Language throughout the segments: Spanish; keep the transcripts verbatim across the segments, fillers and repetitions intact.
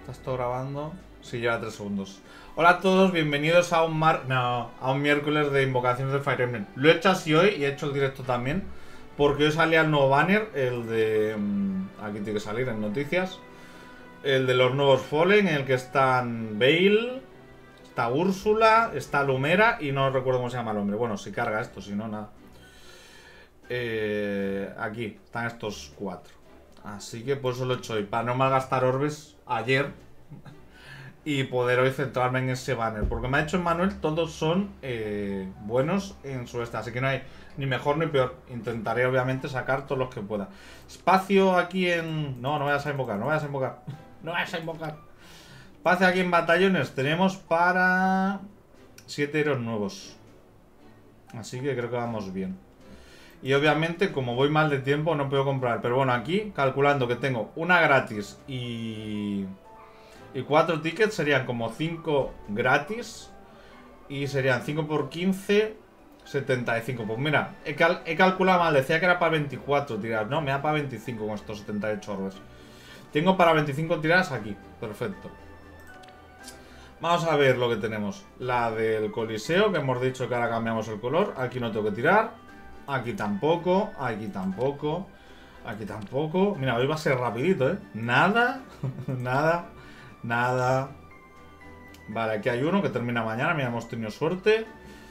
¿Estás todo grabando? Sí, lleva tres segundos. Hola a todos, bienvenidos a un mar... No, a un miércoles de invocaciones de Fire Emblem. Lo he hecho así hoy y he hecho el directo también, porque hoy salía el nuevo banner, el de... Aquí tiene que salir en noticias. El de los nuevos Fallen, en el que están Veil, está Úrsula, está Lumera y no recuerdo cómo se llama el hombre. Bueno, si carga esto, si no, nada. Eh, aquí están estos cuatro. Así que por eso lo he hecho hoy, para no malgastar orbes ayer y poder hoy centrarme en ese banner. Porque me ha dicho Manuel, todos son eh, buenos en su esta, así que no hay ni mejor ni peor. Intentaré obviamente sacar todos los que pueda. Espacio aquí en... No, no vayas a invocar, no vayas a invocar. No vayas a invocar. Espacio aquí en batallones. Tenemos para... siete héroes nuevos. Así que creo que vamos bien. Y obviamente, como voy mal de tiempo, no puedo comprar. Pero bueno, aquí, calculando que tengo una gratis y... y cuatro tickets, serían como cinco gratis. Y serían cinco por quince, setenta y cinco. Pues mira, he, cal he calculado mal. Decía que era para veinticuatro tiradas. No, me da para veinticinco con estos setenta y ocho orbes. Tengo para veinticinco tiradas aquí. Perfecto. Vamos a ver lo que tenemos. La del Coliseo, que hemos dicho que ahora cambiamos el color. Aquí no tengo que tirar. Aquí tampoco, aquí tampoco, aquí tampoco. Mira, hoy va a ser rapidito, ¿eh? Nada, nada, nada. Vale, aquí hay uno que termina mañana. Mira, hemos tenido suerte.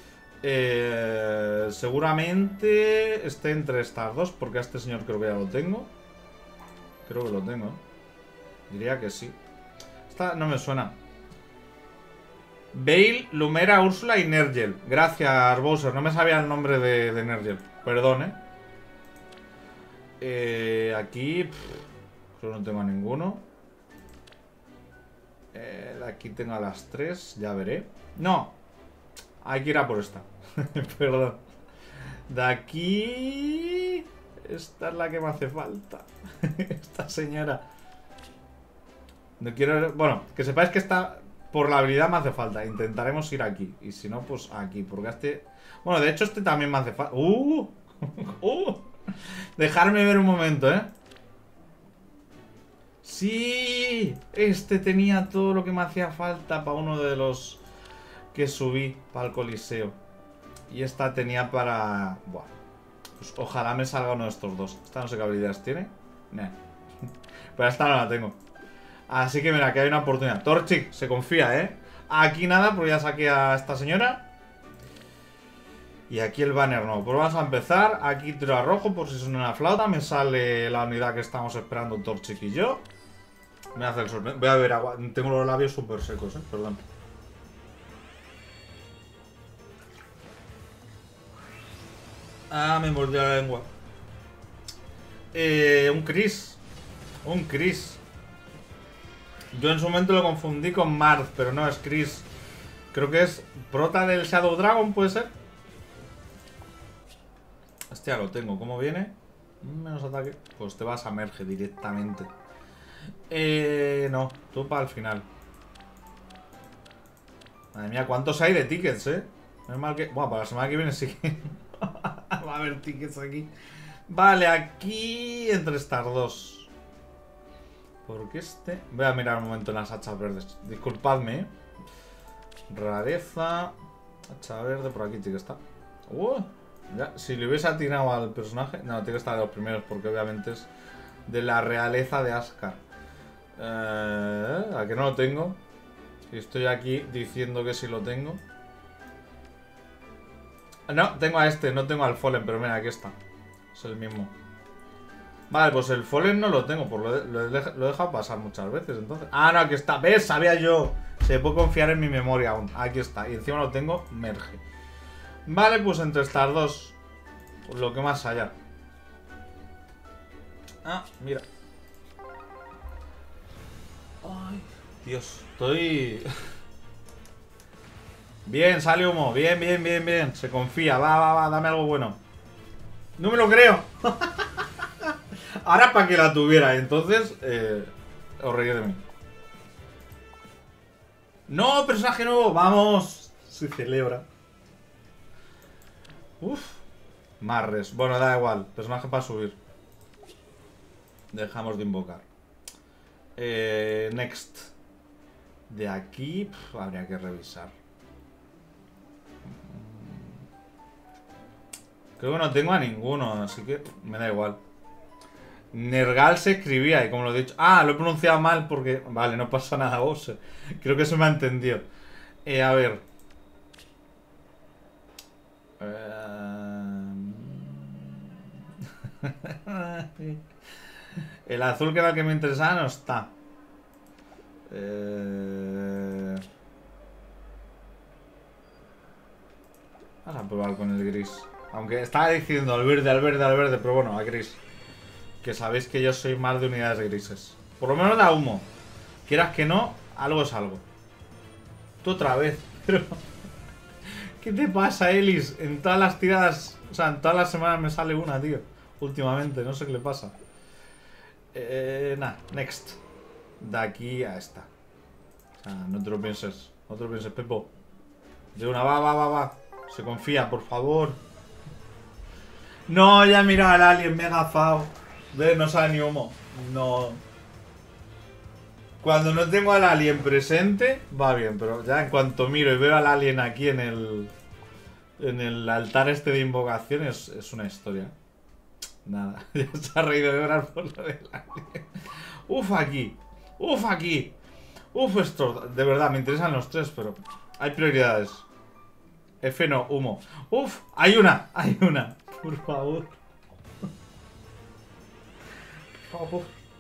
eh, Seguramente esté entre estas dos, porque a este señor creo que ya lo tengo. Creo que lo tengo, ¿eh? Diría que sí. Esta no me suena. Veil, Lumera, Úrsula y Nergel. Gracias, Bowser. No me sabía el nombre de, de Nergel. Perdón, ¿eh? eh aquí... Pff, creo que no tengo a ninguno. Eh, aquí tengo a las tres. Ya veré. No. Hay que ir a por esta. Perdón. De aquí... Esta es la que me hace falta. Esta señora. No quiero... Bueno, que sepáis que esta... Por la habilidad me hace falta. Intentaremos ir aquí. Y si no, pues aquí. Porque este... Bueno, de hecho este también me hace falta. ¡Uh! ¡Uh! Dejarme ver un momento, ¿eh? ¡Sí! Este tenía todo lo que me hacía falta para uno de los que subí para el Coliseo. Y esta tenía para... Buah. Pues ojalá me salga uno de estos dos. Esta no sé qué habilidades tiene. Nah. Pero esta no la tengo. Así que mira, que hay una oportunidad. Torchic se confía, ¿eh? Aquí nada, porque ya saqué a esta señora. Y aquí el banner no. Pues vamos a empezar. Aquí tiro a rojo por si suena una flauta. Me sale la unidad que estamos esperando Torchic y yo. Me hace el sorprendente. Voy a ver agua. Tengo los labios súper secos, ¿eh? Perdón. Ah, me mordió la lengua. Eh, un Chris. Un Chris. Yo en su momento lo confundí con Marth, pero no, es Chris. Creo que es prota del Shadow Dragon, ¿puede ser? Hostia, lo tengo. ¿Cómo viene? Menos ataque. Pues te vas a merge directamente. Eh, no, tú para el final. Madre mía, ¿cuántos hay de tickets, eh? No es mal que... Bueno, para la semana que viene sí que... Va a haber tickets aquí. Vale, aquí entre estas dos. Porque este... Voy a mirar un momento en las hachas verdes. Disculpadme, ¿eh? Rareza. Hacha verde, por aquí tiene que estar. Uh, ya, si le hubiese atinado al personaje... No, tiene que estar de los primeros, porque obviamente es de la realeza de Ascar. Eh, ¿A que no lo tengo? Y estoy aquí diciendo que sí lo tengo. No, tengo a este, no tengo al Fallen, pero mira, aquí está. Es el mismo. Vale, pues el Fallen no lo tengo, pues lo, he, lo, he, lo he dejado pasar muchas veces, entonces... Ah, no, aquí está, ¿ves? Sabía yo. Se puede confiar en mi memoria aún. Aquí está, y encima lo tengo, merge. Vale, pues entre estas dos, pues lo que más haya. Ah, mira. Ay, Dios, estoy... Bien, sale humo, bien, bien, bien, bien. Se confía, va, va, va, dame algo bueno. No me lo creo. Ahora para que la tuviera, entonces eh, os reí de mí. ¡No! ¡Personaje nuevo! ¡Vamos! Se celebra. Uf. Marres. Bueno, da igual. Personaje para subir. Dejamos de invocar. Eh, next. De aquí pf, habría que revisar. Creo que no tengo a ninguno, así que me da igual. Nergal se escribía y como lo he dicho... Ah, lo he pronunciado mal porque... Vale, no pasa nada, vos. Creo que se me ha entendido. Eh, a ver. Eh... El azul que era el que me interesaba no está. Eh... Vamos a probar con el gris. Aunque estaba diciendo al verde, al verde, al verde, pero bueno, a gris. Que sabéis que yo soy más de unidades grises. Por lo menos da humo. Quieras que no, algo es algo. Tú otra vez. Pero... ¿Qué te pasa, Elis? En todas las tiradas... O sea, en todas las semanas me sale una, tío. Últimamente, no sé qué le pasa. Eh, nada, next. De aquí a esta. O sea, no te lo pienses. No te lo pienses, Pepo. De una, va, va, va, va. Se confía, por favor. No, ya he mirado al alien, me he gafado. Ve, no sale ni humo. No. Cuando no tengo al alien presente, va bien, pero ya en cuanto miro y veo al alien aquí en el... En el altar este de invocación es, es una historia. Nada, ya se ha reído de llorar por lo del alien. Uf, aquí. Uf, aquí. Uf, esto. De verdad, me interesan los tres, pero hay prioridades. F no, humo. Uf, hay una, hay una. Por favor. Por favor.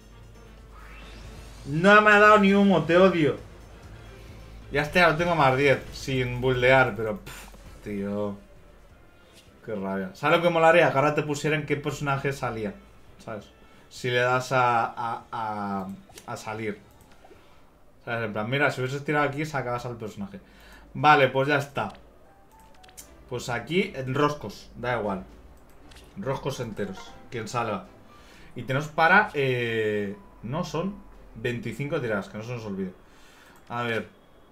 No me ha dado ni humo, te odio. Ya está, lo tengo más diez. Sin buldear, pero... Pff, tío. Qué rabia. ¿Sabes lo que molaría? Que ahora te pusieran qué personaje salía. ¿Sabes? Si le das a... A, a, a salir. ¿Sabes? En plan, mira, si hubieses tirado aquí, sacabas al personaje. Vale, pues ya está. Pues aquí, en roscos. Da igual. Roscos enteros. Quien salga. Y tenemos para... Eh, no son veinticinco tiradas, que no se nos olvide. A ver.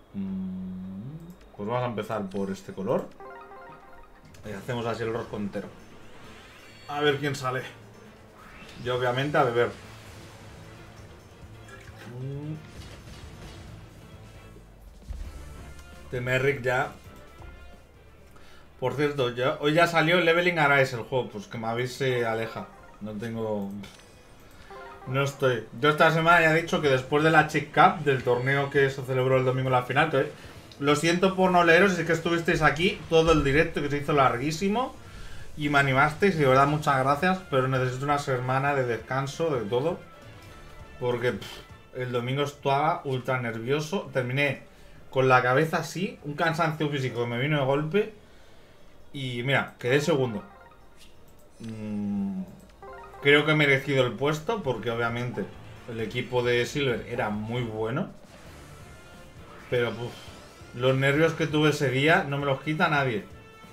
Pues vamos a empezar por este color. Y hacemos así el rosco entero. A ver quién sale. Y obviamente a beber. Temerric ya. Por cierto, ya, hoy ya salió el Leveling Arise el juego. Pues que me habéis eh, aleja. No tengo... No estoy. Yo esta semana ya he dicho que después de la Chick Cup, del torneo que se celebró el domingo en la final, que lo siento por no leeros, es que estuvisteis aquí todo el directo que se hizo larguísimo y me animasteis y de verdad muchas gracias, pero necesito una semana de descanso de todo porque pff, el domingo estaba ultra nervioso, terminé con la cabeza así, un cansancio físico que me vino de golpe y mira, quedé segundo. Mm, creo que he merecido el puesto porque obviamente el equipo de Silver era muy bueno, pero puf, los nervios que tuve ese día no me los quita nadie.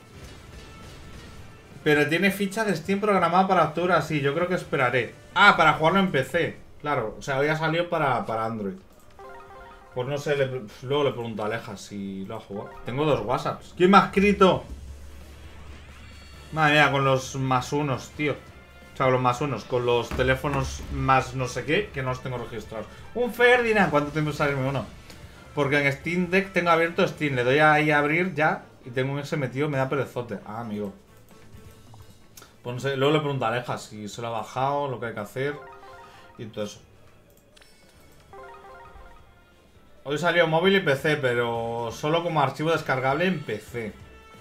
Pero tiene ficha de Steam programada para octubre, así, yo creo que esperaré. Ah, para jugarlo en P C. Claro, o sea, había salido para, para Android. Pues no sé, le, luego le pregunto a Aleja si lo ha jugado. Tengo dos WhatsApps. ¿Quién me ha escrito? Madre mía, con los más unos, tío. O sea, con los más unos, con los teléfonos más no sé qué, que no los tengo registrados. Un Ferdinand, ¿cuánto tiempo salirme uno? Porque en Steam Deck tengo abierto Steam. Le doy ahí a abrir ya y tengo un ese metido, me da perezote. Ah, amigo. Pues no sé, luego le pregunto a Aleja si se lo ha bajado, lo que hay que hacer y todo eso. Hoy salió móvil y P C, pero solo como archivo descargable en P C.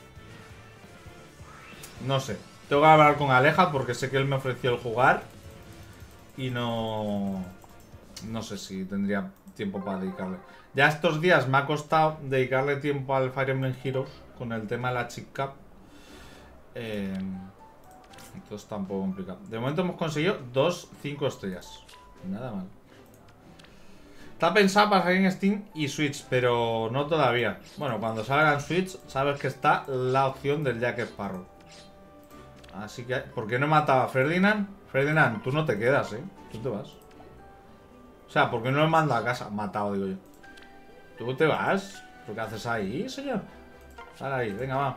No sé. Tengo que hablar con Aleja porque sé que él me ofreció el jugar y no... No sé si tendría tiempo para dedicarle. Ya estos días me ha costado dedicarle tiempo al Fire Emblem Heroes con el tema de la Chick Cup. Eh, entonces está un poco complicado. De momento hemos conseguido dos cinco estrellas. Nada mal. Está pensado para salir en Steam y Switch, pero no todavía. Bueno, cuando salga en Switch sabes que está la opción del Jack Sparrow. Así que... ¿Por qué no he matado a Ferdinand? Ferdinand, tú no te quedas, ¿eh? Tú te vas. O sea, ¿por qué no lo mando a casa? Matado, digo yo. ¿Tú te vas? ¿Pero qué haces ahí, señor? Sal ahí, venga, va.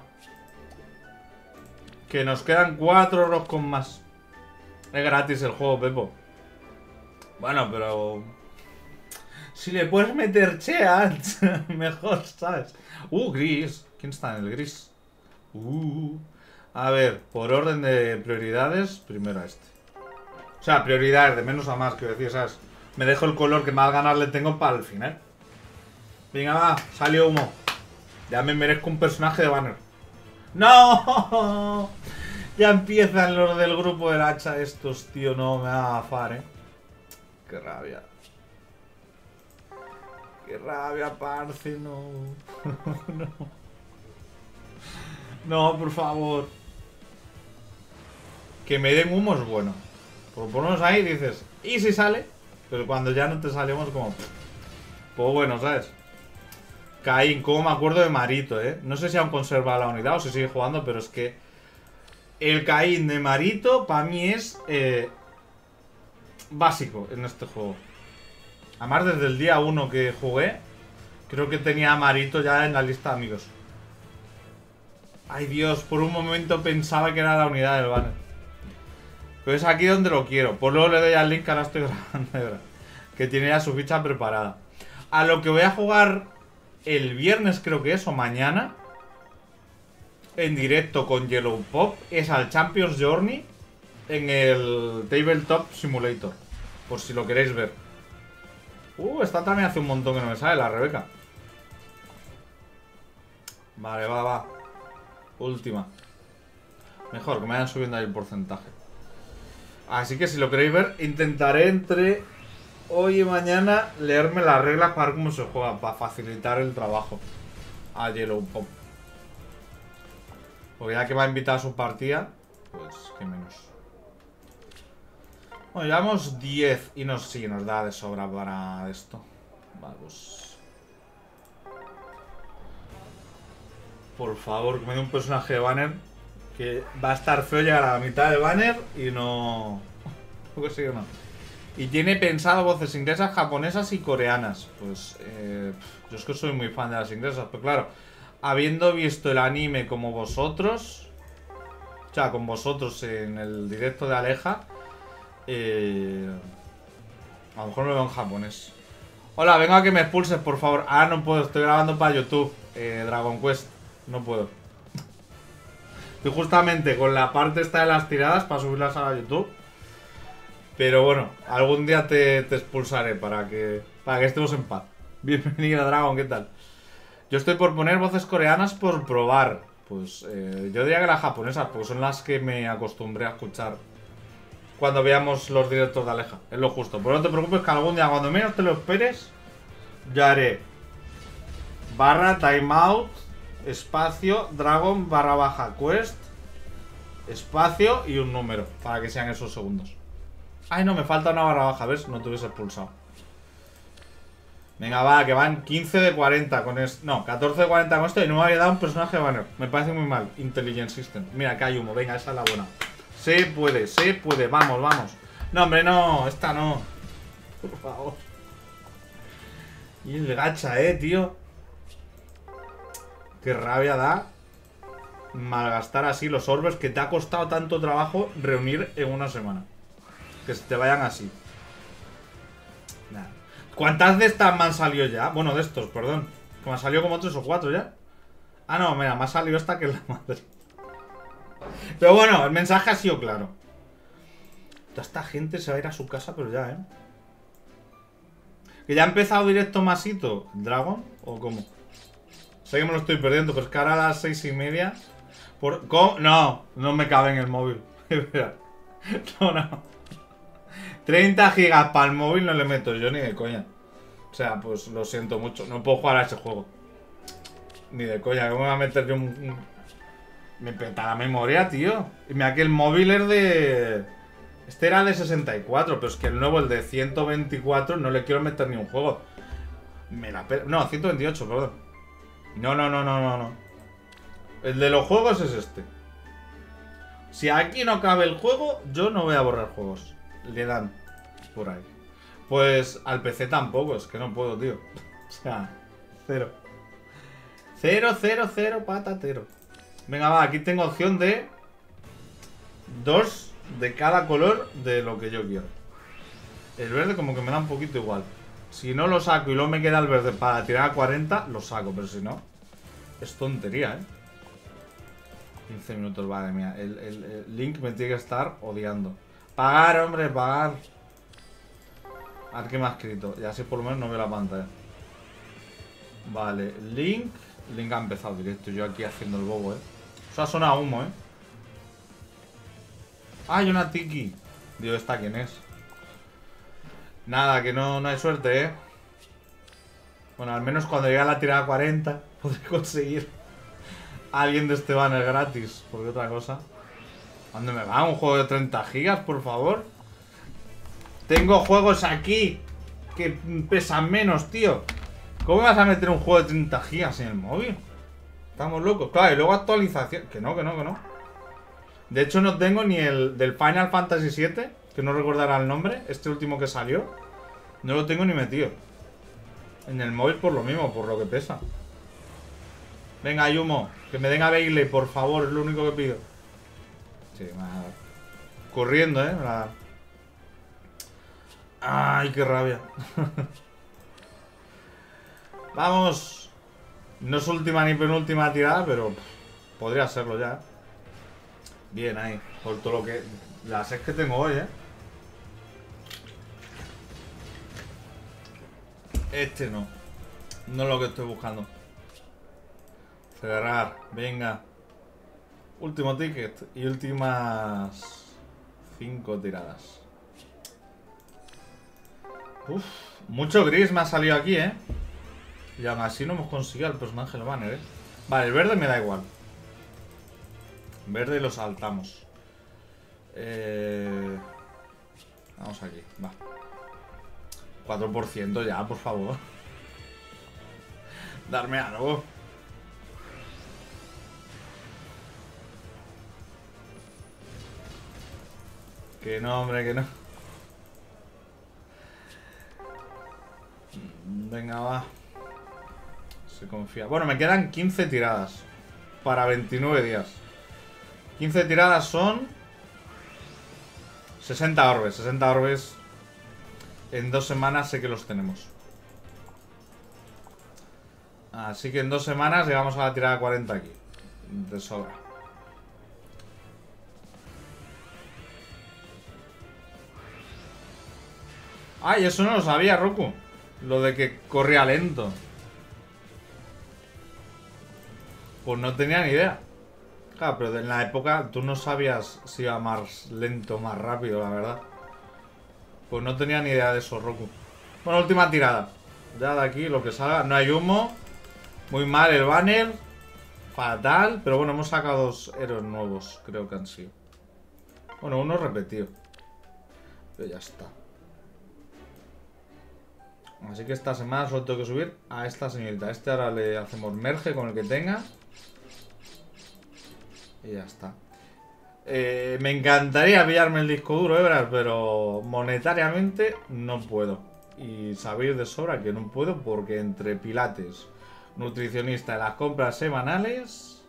Que nos quedan cuatro roscos más. Es gratis el juego, Pepo. Bueno, pero... Si le puedes meter Cheats, mejor, ¿sabes? Uh, gris. ¿Quién está en el gris? Uh. A ver, por orden de prioridades, primero a este. O sea, prioridades de menos a más, quiero decir, ¿sabes? Me dejo el color que más ganas le tengo para el final. Venga, va, salió humo. Ya me merezco un personaje de banner. ¡No! Ya empiezan los del grupo del hacha estos, tío. No me va a gafar, eh. Qué rabia. Qué rabia, parce, no. No. No, por favor. Que me den humo es bueno. Por ponernos ahí dices, ¿y si sale? Pero cuando ya no te salimos como... Pues bueno, ¿sabes? Caín, como me acuerdo de Marito, ¿eh? No sé si aún conserva la unidad o si sigue jugando, pero es que... El Caín de Marito, para mí es... Eh, básico en este juego. Además, desde el día uno que jugué, creo que tenía a Marito ya en la lista de amigos. Ay, Dios, por un momento pensaba que era la unidad del banner. Pero es aquí donde lo quiero. Por luego le doy al link, ahora estoy grabando. Que tiene ya su ficha preparada. A lo que voy a jugar el viernes, creo que es, o mañana, en directo con Yellow Pop, es al Champions Journey en el Tabletop Simulator. Por si lo queréis ver. Uh, esta también hace un montón que no me sale, la Rebeca. Vale, va, va. Última. Mejor, que me vayan subiendo ahí el porcentaje. Así que si lo queréis ver, intentaré entre hoy y mañana leerme las reglas para ver cómo se juega, para facilitar el trabajo a Yellow Pop. Porque ya que va a invitar a su partida, pues que menos. Bueno, llevamos diez y nos, sí, nos da de sobra para esto. Vamos. Por favor, que me dé un personaje de banner. Que va a estar feo llegar a la mitad de banner y no... ¿Por qué sí o no? Y tiene pensado voces inglesas, japonesas y coreanas. Pues eh, yo es que soy muy fan de las inglesas. Pero claro, habiendo visto el anime como vosotros, o sea, con vosotros en el directo de Aleja, eh, a lo mejor me veo en japonés. Hola, vengo a que me expulses, por favor. Ah, no puedo, estoy grabando para YouTube, eh, Dragon Quest. No puedo. Estoy justamente con la parte esta de las tiradas para subirlas a YouTube. Pero bueno, algún día te, te expulsaré para que, para que estemos en paz. Bienvenida, Dragon, ¿qué tal? Yo estoy por poner voces coreanas por probar. Pues eh, yo diría que las japonesas, porque son las que me acostumbré a escuchar cuando veamos los directos de Aleja. Es lo justo. Pero no te preocupes que algún día, cuando menos te lo esperes, yo haré barra timeout, espacio, Dragon, barra baja quest, espacio y un número, para que sean esos segundos. Ay, no, me falta una barra baja, ¿ves? No te hubiese expulsado. Venga, va, que van quince de cuarenta con esto. No, catorce de cuarenta con esto y no me había dado un personaje de banner. Me parece muy mal. Intelligent System. Mira, que hay humo. Venga, esa es la buena. Se puede, se puede. Vamos, vamos. No, hombre, no. Esta no. Por favor. Y el gacha, eh, tío. Qué rabia da malgastar así los orbes que te ha costado tanto trabajo reunir en una semana. Que se te vayan así. Nah. ¿Cuántas de estas me han salido ya? Bueno, de estos, perdón. Que me han salido como tres o cuatro ya. Ah, no, mira, me ha salido esta que es la madre. Pero bueno, el mensaje ha sido claro. Toda esta gente se va a ir a su casa, pero ya, ¿eh? ¿Que ya ha empezado directo Masito? ¿Dragon? ¿O cómo? Sé que me lo estoy perdiendo, pero es que ahora a las seis y media... Por... ¿Cómo? No, no me cabe en el móvil. No, no. treinta gigas para el móvil no le meto yo ni de coña. O sea, pues lo siento mucho. No puedo jugar a ese juego. Ni de coña. ¿Cómo me voy a meter yo un, un... Me peta la memoria, tío. Y mira que el móvil es de... Este era de sesenta y cuatro, pero es que el nuevo, el de ciento veinticuatro, no le quiero meter ni un juego. Me la pe... No, ciento veintiocho, perdón. No, no, no, no, no, no. El de los juegos es este. Si aquí no cabe el juego, yo no voy a borrar juegos. Le dan por ahí. Pues al P C tampoco, es que no puedo, tío. O sea, cero. Cero, cero, cero, patatero. Venga, va, aquí tengo opción de dos de cada color de lo que yo quiero. El verde como que me da un poquito igual. Si no lo saco y luego me queda el verde para tirar a cuarenta, lo saco, pero si no, es tontería, ¿eh? quince minutos, vale, mía. El, el, el Link me tiene que estar odiando. Pagar, hombre, pagar. A ver qué me ha escrito. Y así por lo menos no veo la pantalla. Vale, Link. Link ha empezado directo. Yo aquí haciendo el bobo, ¿eh? Eso ha sonado humo, ¿eh? Ah, hay una Tiki. Dios, ¿esta quién es? Nada, que no, no hay suerte, ¿eh? Bueno, al menos cuando llegue a la tirada cuarenta podré conseguir a alguien de este banner gratis. Porque otra cosa. ¿Dónde me va? ¿Un juego de treinta gigas, por favor? Tengo juegos aquí que pesan menos, tío. ¿Cómo vas a meter un juego de treinta gigas en el móvil? Estamos locos. Claro, y luego actualización. Que no, que no, que no. De hecho, no tengo ni el del Final Fantasy siete, que no recordará el nombre. Este último que salió. No lo tengo ni metido. En el móvil por lo mismo, por lo que pesa. Venga, Yumo. Que me den a Bailey, por favor. Es lo único que pido. Sí, me va a dar. Corriendo, eh. Me va a dar. Ay, qué rabia. Vamos. No es última ni penúltima tirada, pero pff, podría serlo ya. Bien ahí. Por todo lo que... Las es que tengo hoy, eh. Este no. No es lo que estoy buscando. Cerrar. Venga. Último ticket. Y últimas... Cinco tiradas. Uf. Mucho gris me ha salido aquí, eh. Y aún así no hemos conseguido el personaje del banner, eh. Vale, el verde me da igual. Verde lo saltamos. Eh... Vamos aquí, va. cuatro por ciento ya, por favor. Darme algo. Que no, hombre, que no. Venga, va. Se confía. Bueno, me quedan quince tiradas. Para veintinueve días. quince tiradas son... sesenta orbes. sesenta orbes. En dos semanas sé que los tenemos. Así que en dos semanas llegamos a la tirada cuarenta aquí. De sobra. Ay, eso no lo sabía, Roku. Lo de que corría lento. Pues no tenía ni idea. Claro, pero en la época tú no sabías si iba más lento o más rápido, la verdad. Pues no tenía ni idea de eso, Roku. Bueno, última tirada. Ya de aquí, lo que salga. No hay humo. Muy mal el banner. Fatal. Pero bueno, hemos sacado dos héroes nuevos. Creo que han sido. Bueno, uno repetido. Pero ya está. Así que esta semana solo tengo que subir a esta señorita. A este ahora le hacemos merge con el que tenga. Y ya está. Eh, me encantaría pillarme el disco duro, Ebras, pero monetariamente no puedo. Y sabéis de sobra que no puedo porque entre pilates, nutricionista y las compras semanales...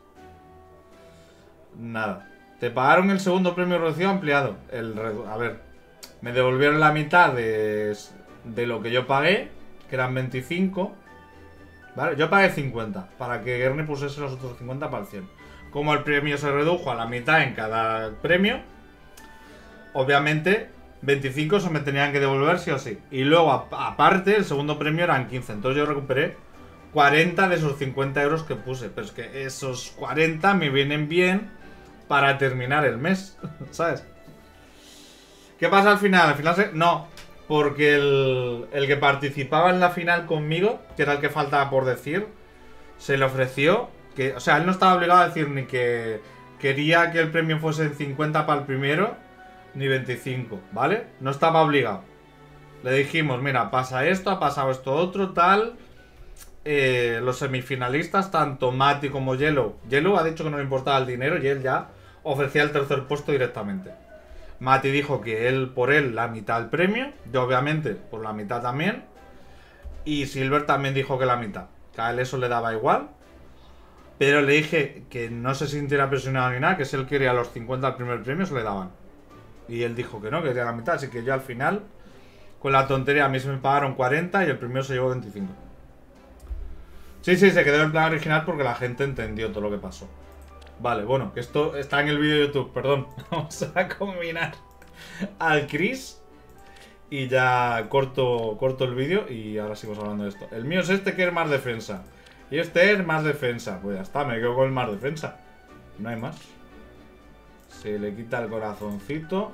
Nada. Te pagaron el segundo premio reducido ampliado. El, a ver, me devolvieron la mitad de, de lo que yo pagué, que eran veinticinco. ¿Vale? Yo pagué cincuenta, para que Guerni pusiese los otros cincuenta para el cien. Como el premio se redujo a la mitad en cada premio, obviamente veinticinco se me tenían que devolver sí o sí. Y luego, aparte, el segundo premio eran quince. Entonces yo recuperé cuarenta de esos cincuenta euros que puse. Pero es que esos cuarenta me vienen bien para terminar el mes, ¿sabes? ¿Qué pasa al final? Al final se... No, porque el, el que participaba en la final conmigo, que era el que faltaba por decir, se le ofreció... Que, o sea, él no estaba obligado a decir ni que quería que el premio fuese cincuenta para el primero, ni veinticinco, ¿vale? No estaba obligado. Le dijimos, mira, pasa esto, ha pasado esto otro, tal. Eh, los semifinalistas, tanto Mati como Yellow. Yellow ha dicho que no le importaba el dinero y él ya ofrecía el tercer puesto directamente. Mati dijo que él, por él, la mitad del premio. Yo, obviamente, por la mitad también. Y Silver también dijo que la mitad. Que a él eso le daba igual. Pero le dije que no se sintiera presionado ni nada, que si él quería los cincuenta al primer premio se le daban. Y él dijo que no, que quería la mitad. Así que yo al final, Con la tontería, a mí se me pagaron cuarenta y el primero se llevó veinticinco. Sí, sí, se quedó en plan original porque la gente entendió todo lo que pasó. Vale, bueno, que esto está en el vídeo de YouTube, perdón. Vamos a combinar al Chris y ya corto, corto el vídeo y ahora seguimos hablando de esto. El mío es este, que es más defensa. Y este es más defensa. Pues ya está, me quedo con el más defensa. No hay más. Se le quita el corazoncito.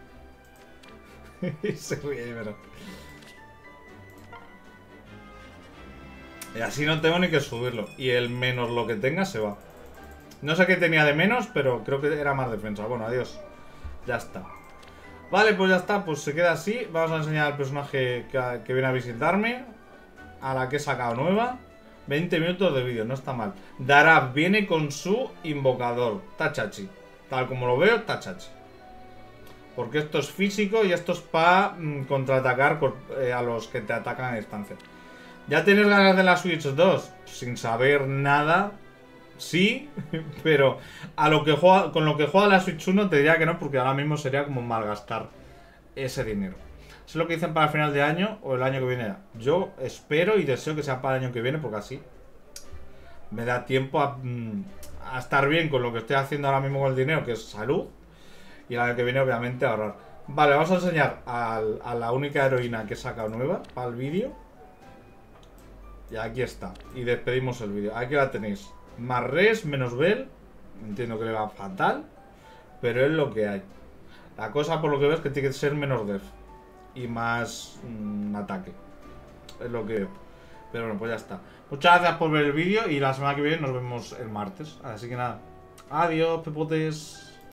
Y se ríe, pero... Y así no tengo ni que subirlo. Y el menos lo que tenga se va. No sé qué tenía de menos, pero creo que era más defensa. Bueno, adiós. Ya está. Vale, pues ya está. Pues se queda así. Vamos a enseñar al personaje que, que viene a visitarme. A la que he sacado nueva. veinte minutos de vídeo, no está mal. Darab viene con su invocador. Tachachi. Tal como lo veo, Tachachi. Porque esto es físico y esto es para mmm, contraatacar eh, a los que te atacan a distancia. ¿Ya tienes ganas de la Switch dos? Sin saber nada, sí, pero a lo que juega, con lo que juega la Switch uno te diría que no, porque ahora mismo sería como malgastar ese dinero. Eso es lo que dicen para el final de año o el año que viene. Yo espero y deseo que sea para el año que viene, porque así me da tiempo a, a estar bien con lo que estoy haciendo ahora mismo con el dinero, que es salud. Y el año que viene, obviamente, ahorrar. Vale, vamos a enseñar al, a la única heroína que he sacado nueva para el vídeo. Y aquí está. Y despedimos el vídeo. Aquí la tenéis. Más res, menos bel. Entiendo que le va fatal, pero es lo que hay. La cosa, por lo que veo, es que tiene que ser menos def y más mmm, ataque. Es lo que veo. Pero bueno, pues ya está. Muchas gracias por ver el vídeo y la semana que viene nos vemos el martes. Así que nada. Adiós, pepotes.